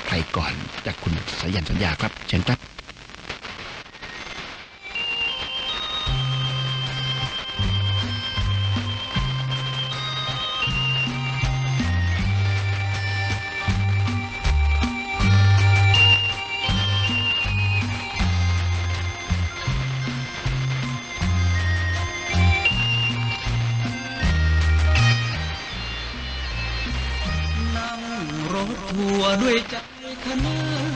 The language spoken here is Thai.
ใครก่อนจากคุณสายันสัญญาครับเชิญครับทัวร์ด้วยใจขนาน